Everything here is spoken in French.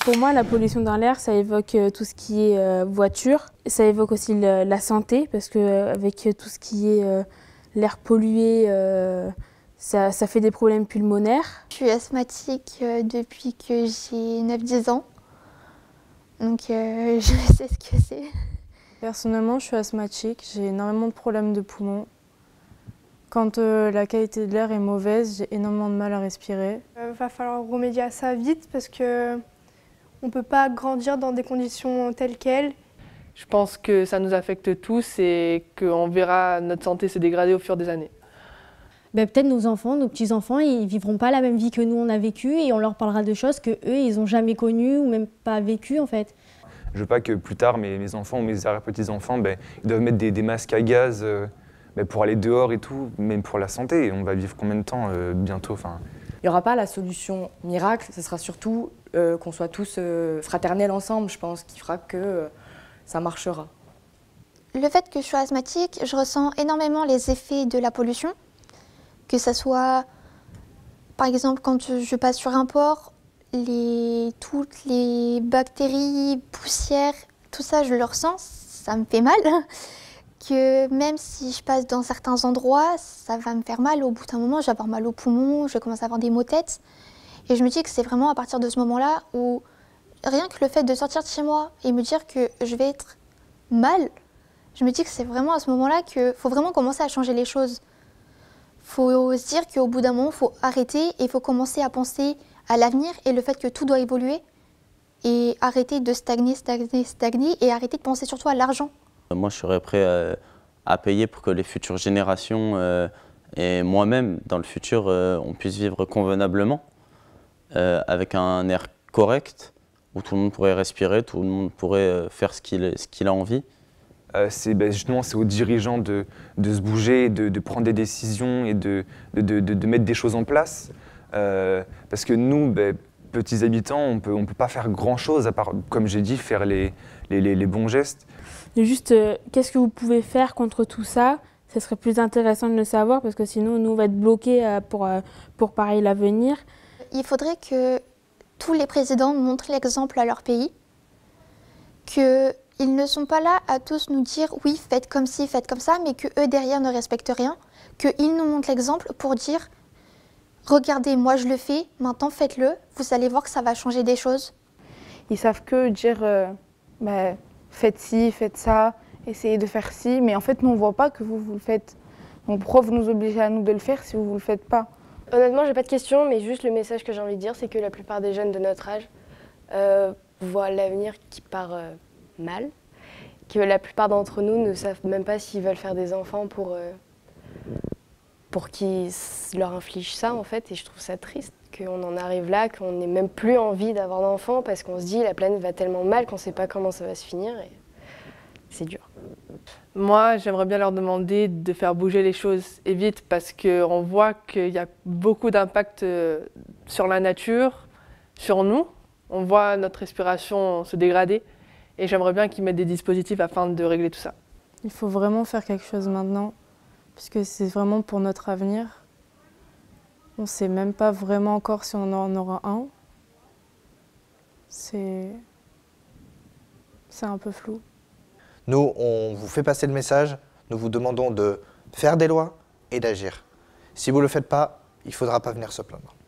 Pour moi, la pollution dans l'air, ça évoque tout ce qui est voiture. Ça évoque aussi la santé, parce qu'avec tout ce qui est l'air pollué, ça fait des problèmes pulmonaires. Je suis asthmatique depuis que j'ai 9-10 ans, donc je sais ce que c'est. Personnellement, je suis asthmatique, j'ai énormément de problèmes de poumons. Quand la qualité de l'air est mauvaise, j'ai énormément de mal à respirer. Va falloir remédier à ça vite parce qu'on ne peut pas grandir dans des conditions telles quelles. Je pense que ça nous affecte tous et qu'on verra notre santé se dégrader au fur des années. Peut-être nos enfants, nos petits-enfants, ils ne vivront pas la même vie que nous on a vécu et on leur parlera de choses qu'eux, ils n'ont jamais connues ou même pas vécues en fait. Je veux pas que plus tard, mes enfants ou mes arrière-petits-enfants, ils doivent mettre des masques à gaz pour aller dehors et tout, même pour la santé. On va vivre combien de temps bientôt Il n'y aura pas la solution miracle, ce sera surtout qu'on soit tous fraternels ensemble, je pense, qui fera que ça marchera. Le fait que je sois asthmatique, je ressens énormément les effets de la pollution, que ce soit, par exemple, quand je passe sur un port, toutes les bactéries, poussières, tout ça, je le ressens, ça me fait mal. Que même si je passe dans certains endroits, ça va me faire mal. Au bout d'un moment, je vais avoir mal aux poumons, je vais commencer à avoir des maux de tête. Et je me dis que c'est vraiment à partir de ce moment-là où rien que le fait de sortir de chez moi et me dire que je vais être mal, je me dis que c'est vraiment à ce moment-là qu'il faut vraiment commencer à changer les choses. Il faut se dire qu'au bout d'un moment, il faut arrêter et il faut commencer à penser à l'avenir et le fait que tout doit évoluer et arrêter de stagner et arrêter de penser surtout à l'argent. Moi, je serais prêt à payer pour que les futures générations et moi-même, dans le futur, on puisse vivre convenablement, avec un air correct, où tout le monde pourrait respirer, tout le monde pourrait faire ce qu'il a envie. Justement, c'est aux dirigeants de se bouger, de prendre des décisions et de mettre des choses en place. Parce que nous, petits habitants, on peut pas faire grand-chose, à part, comme j'ai dit, faire les bons gestes. Juste, qu'est-ce que vous pouvez faire contre tout ça? Ce serait plus intéressant de le savoir, parce que sinon, nous, on va être bloqués pour pareil l'avenir. Il faudrait que tous les présidents montrent l'exemple à leur pays, qu'ils ne sont pas là à tous nous dire « oui, faites comme ci, faites comme ça », mais qu'eux, derrière, ne respectent rien, qu'ils nous montrent l'exemple pour dire « regardez, moi je le fais, maintenant faites-le, vous allez voir que ça va changer des choses ». Ils savent que dire faites ci, faites ça, essayez de faire ci, mais en fait, nous, on ne voit pas que vous le faites. Donc pourquoi vous nous obligez à nous de le faire si vous ne le faites pas? Honnêtement, j'ai pas de question, mais juste le message que j'ai envie de dire, c'est que la plupart des jeunes de notre âge voient l'avenir qui part mal, que la plupart d'entre nous ne savent même pas s'ils veulent faire des enfants pour qu'ils leur infligent ça, en fait, et je trouve ça triste qu'on en arrive là, qu'on n'ait même plus envie d'avoir d'enfants parce qu'on se dit la planète va tellement mal qu'on ne sait pas comment ça va se finir et c'est dur. Moi, j'aimerais bien leur demander de faire bouger les choses et vite parce qu'on voit qu'il y a beaucoup d'impact sur la nature, sur nous. On voit notre respiration se dégrader et j'aimerais bien qu'ils mettent des dispositifs afin de régler tout ça. Il faut vraiment faire quelque chose maintenant, puisque c'est vraiment pour notre avenir. On ne sait même pas vraiment encore si on en aura un. C'est un peu flou. Nous, on vous fait passer le message. Nous vous demandons de faire des lois et d'agir. Si vous ne le faites pas, il ne faudra pas venir se plaindre.